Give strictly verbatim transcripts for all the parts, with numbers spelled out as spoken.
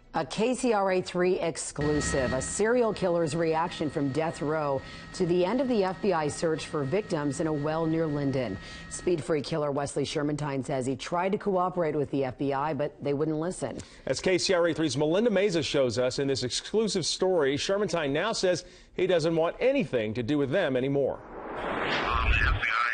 A K C R A three exclusive, a serial killer's reaction from death row to the end of the F B I search for victims in a well near Linden. Speed-free killer Wesley Shermantine says he tried to cooperate with the F B I, but they wouldn't listen. As K C R A three's Melinda Meza shows us in this exclusive story, Shermantine now says he doesn't want anything to do with them anymore. Um, the F B I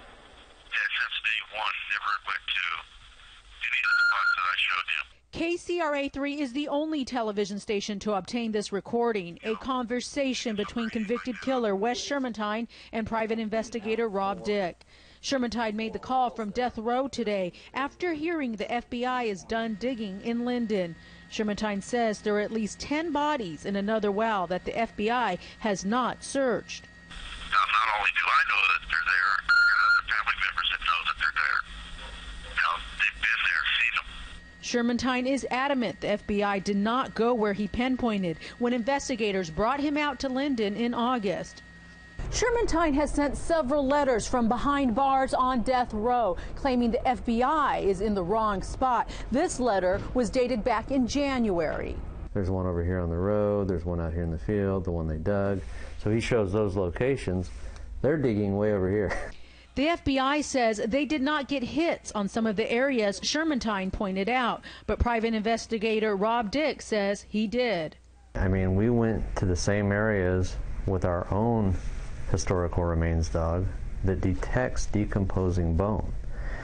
has since day one never went to any of the spots that I showed you. K C R A three is the only television station to obtain this recording, a conversation between convicted killer Wes Shermantine and private investigator Rob Dick. Shermantine made the call from death row today after hearing the F B I is done digging in Linden. Shermantine says there are at least ten bodies in another well that the F B I has not searched. Now, not only do I know that they're there, there are other family members that know that they're there. Now, they've been there, seen them. Shermantine is adamant the F B I did not go where he pinpointed when investigators brought him out to Linden in August. Shermantine has sent several letters from behind bars on death row, claiming the F B I is in the wrong spot. This letter was dated back in January. There's one over here on the road, there's one out here in the field, the one they dug. So he shows those locations. They're digging way over here. The F B I says they did not get hits on some of the areas Shermantine pointed out, but private investigator Rob Dick says he did. I mean, we went to the same areas with our own historical remains dog that detects decomposing bone,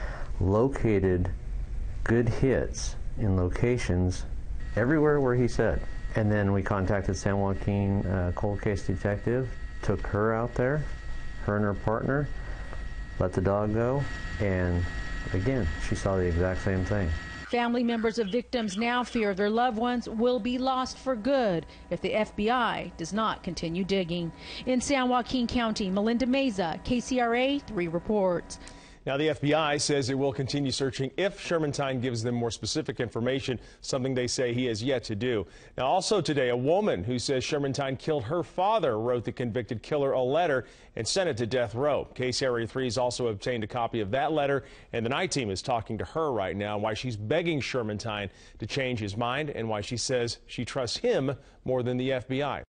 located good hits in locations everywhere where he said. And then we contacted San Joaquin uh, cold case detective, took her out there, her and her partner, let the dog go, and again, she saw the exact same thing. Family members of victims now fear their loved ones will be lost for good if the F B I does not continue digging. In San Joaquin County, Melinda Meza, K C R A three reports. Now, the F B I says it will continue searching if Shermantine gives them more specific information, something they say he has yet to do. Now, also today, a woman who says Shermantine killed her father wrote the convicted killer a letter and sent it to death row. K C R A three has also obtained a copy of that letter, and the night team is talking to her right now why she's begging Shermantine to change his mind and why she says she trusts him more than the F B I.